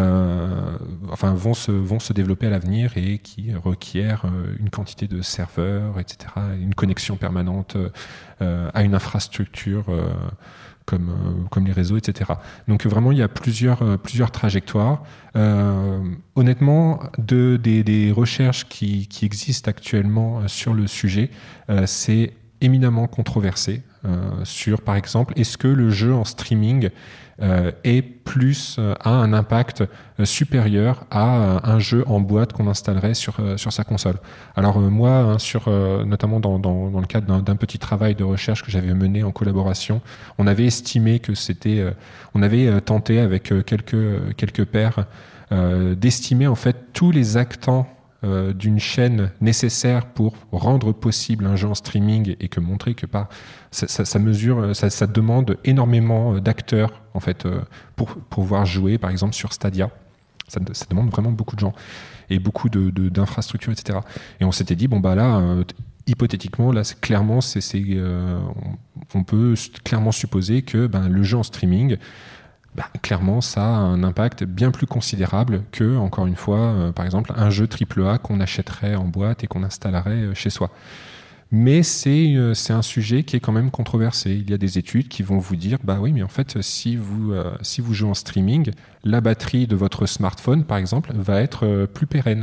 euh, enfin vont se, vont se développer à l'avenir et qui requièrent euh, une quantité de serveurs, et cetera, une connexion permanente euh, à une infrastructure euh, comme, euh, comme les réseaux, et cetera. Donc vraiment, il y a plusieurs, euh, plusieurs trajectoires. Euh, honnêtement, de, des, des recherches qui, qui existent actuellement sur le sujet, euh, c'est éminemment controversé euh, sur, par exemple, est-ce que le jeu en streaming euh, est plus euh, a un impact euh, supérieur à euh, un jeu en boîte qu'on installerait sur euh, sur sa console. Alors euh, moi, hein, sur euh, notamment dans, dans dans le cadre d'un, d'un petit travail de recherche que j'avais mené en collaboration, on avait estimé que c'était, euh, on avait euh, tenté avec euh, quelques quelques pairs euh, d'estimer en fait tous les actants Euh, d'une chaîne nécessaire pour rendre possible un jeu en streaming, et que montrer que par ça, ça, ça mesure, ça, ça demande énormément d'acteurs en fait euh, pour, pour pouvoir jouer par exemple sur Stadia. Ça, ça demande vraiment beaucoup de gens et beaucoup de, de, d'infrastructures, et cetera. Et on s'était dit bon bah là euh, hypothétiquement là c'est, clairement c'est, c'est euh, on, on peut clairement supposer que ben, le jeu en streaming, bah, clairement, ça a un impact bien plus considérable que, encore une fois, euh, par exemple, un jeu triple A qu'on achèterait en boîte et qu'on installerait euh, chez soi. Mais c'est, euh, c'est un sujet qui est quand même controversé. Il y a des études qui vont vous dire, bah oui, mais en fait, si vous, euh, si vous jouez en streaming, la batterie de votre smartphone, par exemple, va être euh, plus pérenne.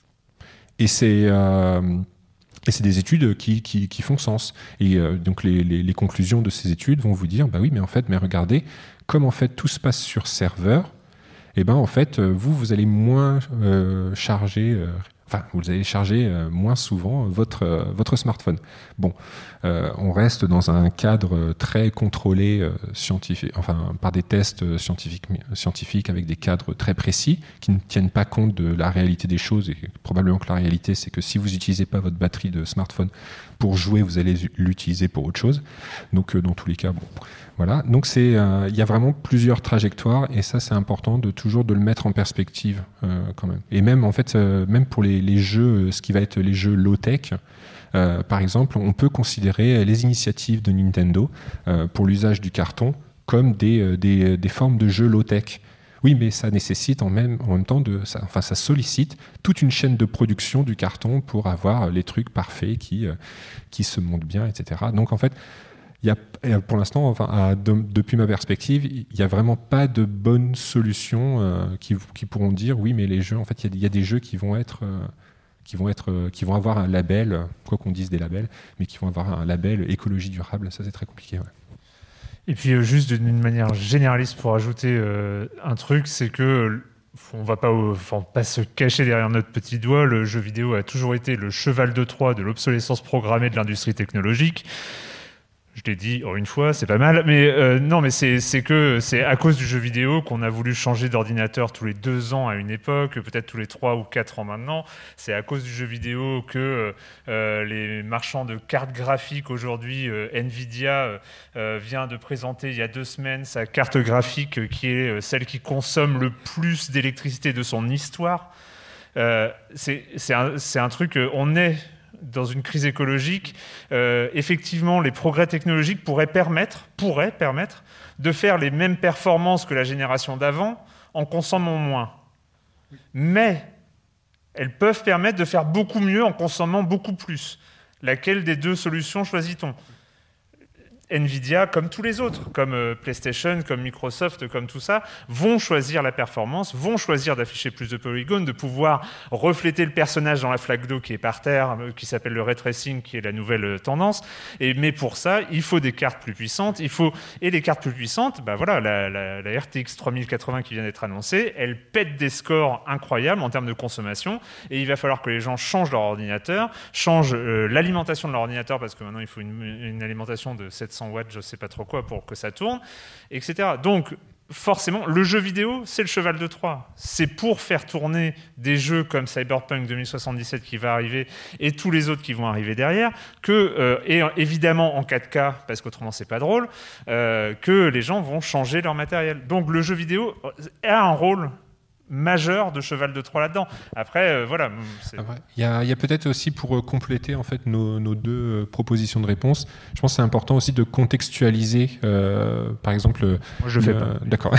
Et c'est... Euh, Et c'est des études qui, qui, qui font sens. Et euh, donc les, les, les conclusions de ces études vont vous dire, bah oui, mais en fait, mais regardez, comme en fait tout se passe sur serveur, et ben en fait, vous, vous allez moins euh, charger, euh, enfin, vous allez charger euh, moins souvent votre euh, votre smartphone. Bon, euh, on reste dans un cadre très contrôlé euh, scientifique, enfin par des tests scientifiques scientifiques avec des cadres très précis qui ne tiennent pas compte de la réalité des choses. Et probablement que la réalité, c'est que si vous n'utilisez pas votre batterie de smartphone pour jouer, vous allez l'utiliser pour autre chose. Donc euh, dans tous les cas, bon. Voilà, donc c'est, euh, il y a vraiment plusieurs trajectoires, et ça c'est important de toujours de le mettre en perspective euh, quand même. Et même en fait, euh, même pour les, les jeux, ce qui va être les jeux low tech, euh, par exemple, on peut considérer les initiatives de Nintendo euh, pour l'usage du carton comme des, des, des formes de jeux low tech. Oui, mais ça nécessite en même, en même temps, de, ça, enfin, ça sollicite toute une chaîne de production du carton pour avoir les trucs parfaits qui, euh, qui se montent bien, et cetera. Donc en fait, il y a, pour l'instant, enfin, à, de, depuis ma perspective, il n'y a vraiment pas de bonne solution euh, qui, qui pourront dire oui, mais les jeux, en fait, il y, y a des jeux qui vont être, euh, qui vont être, euh, qui vont avoir un label, quoi qu'on dise des labels, mais qui vont avoir un label écologie durable. Ça, c'est très compliqué. Ouais. Et puis euh, juste d'une manière généraliste pour ajouter euh, un truc, c'est que on va pas, enfin, pas se cacher derrière notre petit doigt. Le jeu vidéo a toujours été le cheval de Troie de l'obsolescence programmée de l'industrie technologique. Je l'ai dit oh, une fois, c'est pas mal, mais euh, non, mais c'est, c'est que c'est à cause du jeu vidéo qu'on a voulu changer d'ordinateur tous les deux ans à une époque, peut-être tous les trois ou quatre ans maintenant. C'est à cause du jeu vidéo que euh, les marchands de cartes graphiques aujourd'hui, euh, Nvidia euh, vient de présenter il y a deux semaines sa carte graphique qui est celle qui consomme le plus d'électricité de son histoire. Euh, c'est, c'est, un, c'est un truc, on est dans une crise écologique, euh, effectivement, les progrès technologiques pourraient permettre, pourraient permettre de faire les mêmes performances que la génération d'avant en consommant moins. Mais elles peuvent permettre de faire beaucoup mieux en consommant beaucoup plus. Laquelle des deux solutions choisit-on ? Nvidia, comme tous les autres, comme euh, PlayStation, comme Microsoft, comme tout ça, vont choisir la performance, vont choisir d'afficher plus de polygones, de pouvoir refléter le personnage dans la flaque d'eau qui est par terre, euh, qui s'appelle le ray tracing, qui est la nouvelle euh, tendance. Et, mais pour ça, il faut des cartes plus puissantes. Il faut, et les cartes plus puissantes, bah voilà, la, la, la R T X trois mille quatre-vingts qui vient d'être annoncée, elle pète des scores incroyables en termes de consommation. Et il va falloir que les gens changent leur ordinateur, changent euh, l'alimentation de leur ordinateur, parce que maintenant, il faut une, une alimentation de sept cents watts, je ne sais pas trop quoi, pour que ça tourne, et cetera. Donc, forcément, le jeu vidéo, c'est le cheval de Troie. C'est pour faire tourner des jeux comme Cyberpunk deux mille soixante-dix-sept qui va arriver, et tous les autres qui vont arriver derrière, que, euh, et évidemment en quatre K, parce qu'autrement c'est pas drôle, euh, que les gens vont changer leur matériel. Donc, le jeu vidéo a un rôle majeur de cheval de Troie là-dedans. Après, euh, voilà. Il y a, y a peut-être aussi, pour euh, compléter en fait nos, nos deux euh, propositions de réponse, je pense que c'est important aussi de contextualiser, euh, par exemple. Moi, je le fais pas. D'accord.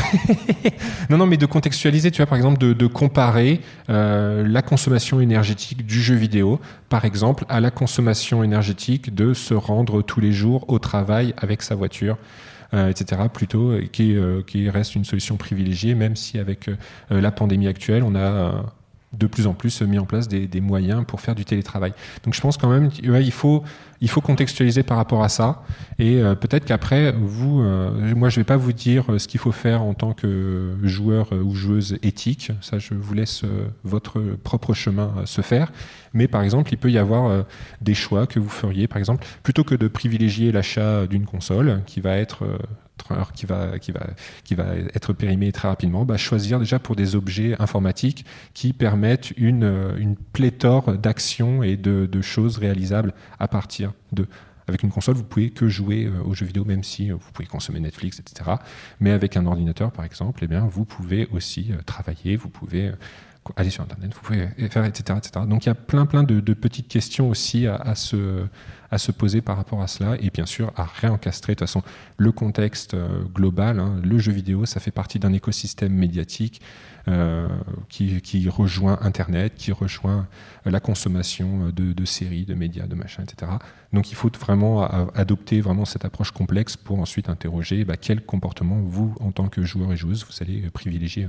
non, non, mais de contextualiser, tu vois, par exemple, de, de comparer euh, la consommation énergétique du jeu vidéo, par exemple, à la consommation énergétique de se rendre tous les jours au travail avec sa voiture. Euh, et cetera, plutôt, qui, euh, qui reste une solution privilégiée, même si avec euh, la pandémie actuelle, on a euh, de plus en plus mis en place des, des moyens pour faire du télétravail. Donc je pense quand même ouais, il faut il faut contextualiser par rapport à ça, et euh, peut-être qu'après vous, euh, moi je vais pas vous dire ce qu'il faut faire en tant que joueur ou joueuse éthique, ça je vous laisse euh, votre propre chemin euh, se faire. Mais par exemple, il peut y avoir euh, des choix que vous feriez, par exemple, plutôt que de privilégier l'achat d'une console qui va être euh, qui va, qui, va, qui va être périmée très rapidement, bah, choisir déjà pour des objets informatiques qui permettent une, une pléthore d'actions et de, de choses réalisables à partir de... Avec une console, vous pouvez que jouer euh, aux jeux vidéo, même si euh, vous pouvez consommer Netflix, et cetera. Mais avec un ordinateur, par exemple, eh bien, vous pouvez aussi euh, travailler, vous pouvez... Euh, aller sur Internet, vous pouvez faire, et cetera, et cetera. Donc il y a plein, plein de, de petites questions aussi à, à, se, à se poser par rapport à cela, et bien sûr à réencastrer de toute façon le contexte euh, global. Hein. Le jeu vidéo, ça fait partie d'un écosystème médiatique euh, qui, qui rejoint Internet, qui rejoint la consommation de, de séries, de médias, de machins, et cetera. Donc il faut vraiment adopter vraiment cette approche complexe pour ensuite interroger bah, quel comportement vous, en tant que joueur et joueuse, vous allez privilégier.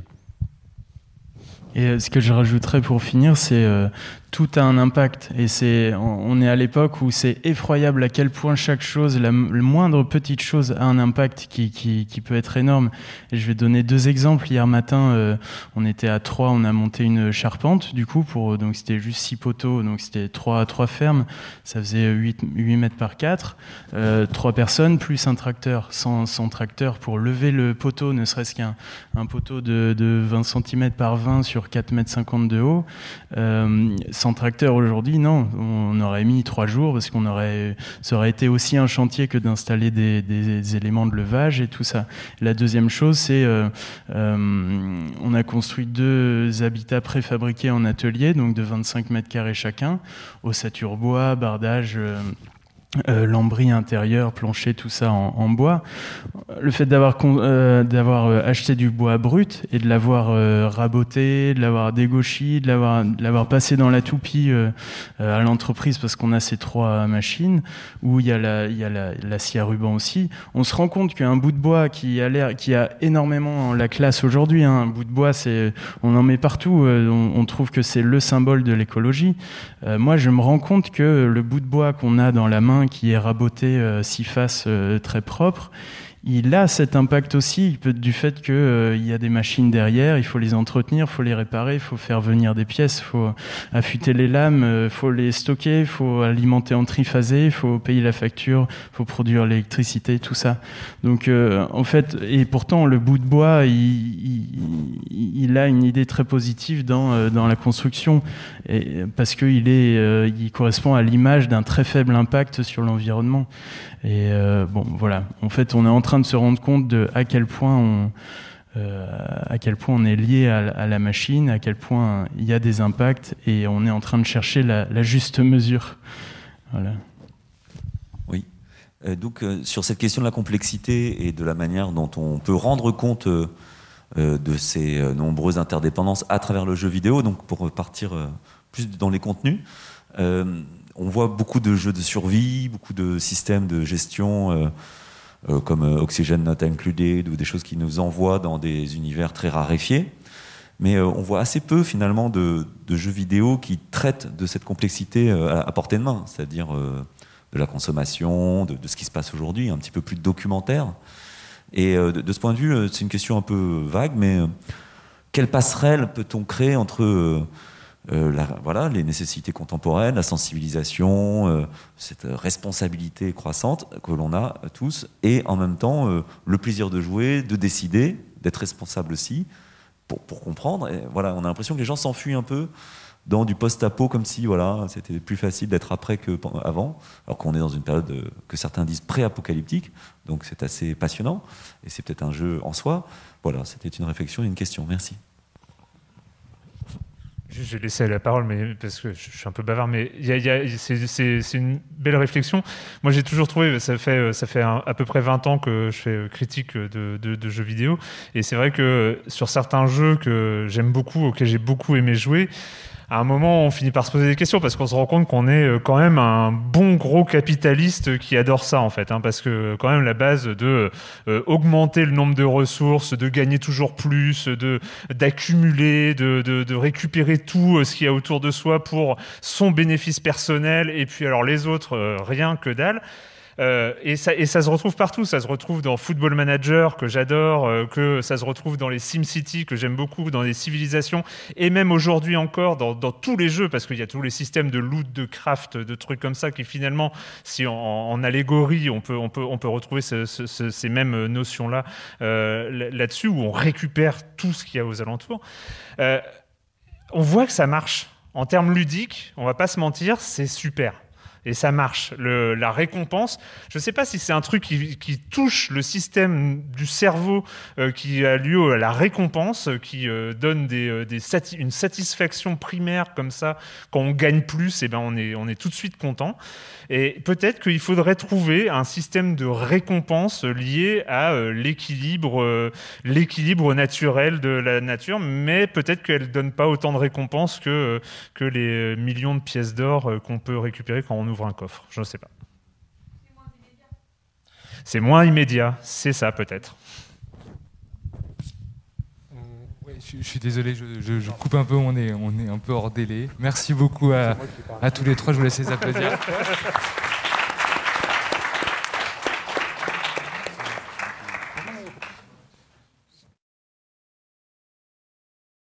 Et ce que je rajouterais pour finir, c'est euh, tout a un impact. Et c'est, on est à l'époque où c'est effroyable à quel point chaque chose, la, la moindre petite chose a un impact qui, qui, qui peut être énorme. Et je vais donner deux exemples. Hier matin, euh, on était à Troyes, on a monté une charpente, du coup, pour, donc c'était juste six poteaux, donc c'était trois, trois fermes. Ça faisait huit mètres par quatre. Euh, trois personnes, plus un tracteur. Sans, sans tracteur, pour lever le poteau, ne serait-ce qu'un un poteau de, de vingt centimètres par vingt sur quatre mètres cinquante de haut. Euh, sans tracteur aujourd'hui, non, on aurait mis trois jours parce qu'on aurait, ça aurait été aussi un chantier que d'installer des, des éléments de levage et tout ça. La deuxième chose, c'est euh, euh, on a construit deux habitats préfabriqués en atelier, donc de vingt-cinq mètres carrés chacun, ossature bois, bardage. Euh, Euh, lambris intérieur, plancher, tout ça en, en bois. Le fait d'avoir euh, d'avoir euh, acheté du bois brut et de l'avoir euh, raboté, de l'avoir dégauchi, de l'avoir de l'avoir passé dans la toupie euh, euh, à l'entreprise parce qu'on a ces trois machines où il y a la il y a la, la scie à ruban aussi. On se rend compte qu'un bout de bois qui a l'air qui a énormément la classe aujourd'hui, hein, un bout de bois, c'est on en met partout. Euh, on, on trouve que c'est le symbole de l'écologie. Euh, moi, je me rends compte que le bout de bois qu'on a dans la main qui est raboté euh, six faces euh, très propre, il a cet impact aussi du fait qu'il euh, y a des machines derrière, il faut les entretenir, il faut les réparer, il faut faire venir des pièces, il faut affûter les lames, il euh, faut les stocker, il faut alimenter en triphasé, il faut payer la facture, il faut produire l'électricité, tout ça. Donc euh, en fait, et pourtant le bout de bois, il, il, il a une idée très positive dans, euh, dans la construction, et, parce qu'il est, euh, il correspond à l'image d'un très faible impact sur l'environnement. Et euh, bon, voilà. En fait, on est en train de se rendre compte de à quel point on, euh, à quel point on est lié à, à la machine, à quel point il y a des impacts, et on est en train de chercher la, la juste mesure. Voilà. Oui. Euh, donc, euh, sur cette question de la complexité et de la manière dont on peut rendre compte euh, de ces euh, nombreuses interdépendances à travers le jeu vidéo, donc pour partir euh, plus dans les contenus. Euh, On voit beaucoup de jeux de survie, beaucoup de systèmes de gestion euh, euh, comme euh, Oxygen Not Included ou des choses qui nous envoient dans des univers très raréfiés. Mais euh, on voit assez peu finalement de, de jeux vidéo qui traitent de cette complexité euh, à, à portée de main, c'est-à-dire euh, de la consommation, de, de ce qui se passe aujourd'hui, un petit peu plus documentaire. Et euh, de, de ce point de vue, euh, c'est une question un peu vague, mais euh, quelle passerelle peut-on créer entre... Euh, Euh, la, voilà, les nécessités contemporaines, la sensibilisation, euh, cette responsabilité croissante que l'on a tous, et en même temps euh, le plaisir de jouer, de décider, d'être responsable aussi, pour, pour comprendre. Et voilà, on a l'impression que les gens s'enfuient un peu dans du post-apo, comme si voilà, c'était plus facile d'être après qu'avant, alors qu'on est dans une période de, que certains disent pré-apocalyptique, donc c'est assez passionnant, et c'est peut-être un jeu en soi. Voilà, c'était une réflexion et une question. Merci. Je vais laisser la parole, mais parce que je suis un peu bavard, mais y a, y a, c'est, c'est, c'est une belle réflexion. Moi, j'ai toujours trouvé, ça fait, ça fait un, à peu près vingt ans que je fais critique de, de, de jeux vidéo, et c'est vrai que sur certains jeux que j'aime beaucoup, auxquels j'ai beaucoup aimé jouer, à un moment, on finit par se poser des questions parce qu'on se rend compte qu'on est quand même un bon gros capitaliste qui adore ça, en fait, hein, parce que quand même la base de euh, augmenter le nombre de ressources, de gagner toujours plus, de d'accumuler, de, de, de récupérer tout ce qu'il y a autour de soi pour son bénéfice personnel, et puis alors les autres, euh, rien que dalle. Euh, et, ça, et ça se retrouve partout, ça se retrouve dans Football Manager que j'adore, euh, que ça se retrouve dans les SimCity que j'aime beaucoup, dans les civilisations, et même aujourd'hui encore dans, dans tous les jeux, parce qu'il y a tous les systèmes de loot, de craft, de trucs comme ça qui finalement, si en, en allégorie on peut, on peut, on peut retrouver ce, ce, ce, ces mêmes notions-là euh, là-dessus, où on récupère tout ce qu'il y a aux alentours. Euh, on voit que ça marche. En termes ludiques, on va pas se mentir, c'est super. Et ça marche. Le, la récompense, je ne sais pas si c'est un truc qui, qui touche le système du cerveau euh, qui a lieu à la récompense, qui euh, donne des, euh, des sati- une satisfaction primaire comme ça. Quand on gagne plus, eh ben on est, on est tout de suite content. Et peut-être qu'il faudrait trouver un système de récompense lié à euh, l'équilibre, euh, l'équilibre naturel de la nature, mais peut-être qu'elle ne donne pas autant de récompenses que, euh, que les millions de pièces d'or euh, qu'on peut récupérer quand on ouvre un coffre. Je ne sais pas. C'est moins immédiat. C'est moins immédiat, c'est ça peut-être. Ouais, je, je suis désolé, je, je, je coupe un peu, on est, on est un peu hors délai. Merci beaucoup à, à tous les trois, je vous laisse les applaudir.